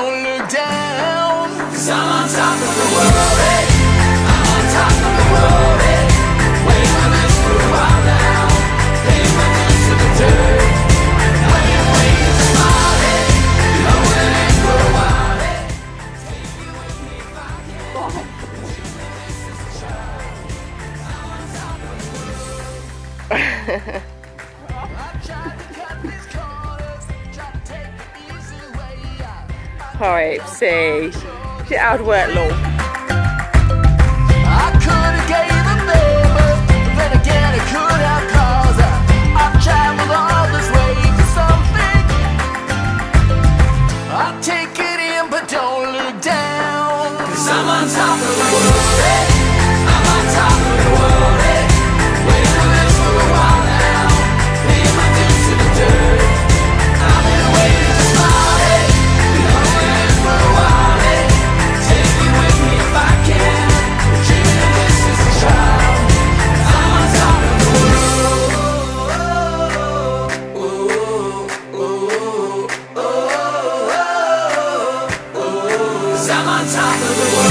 don't look down. 'Cause I'm on top of the world, hey. I'm on top of the world, hey. Waiting my lips for a while now. Paying my dues to the dirt. I've been waiting to smile, hey. You know it ain't for a while, hey. Take me with me if I can. This is a child. I'm on top of the world. Alright, see. Get out of work, lol. I could have gave a favor, but then again I could have cause I've traveled all this way for something. I'll take it in, but don't look down. 'Cause I'm on top of the world, hey. I'm on top of the world, hey. Waiting for this for a while now. Paying my dues to the dirt. I've been waiting to smile, hey. You know it ain't for a while, hey. Take me with me if I can. Dreaming of this as a child. I'm on top of the world. 'Cause I'm on top of the world.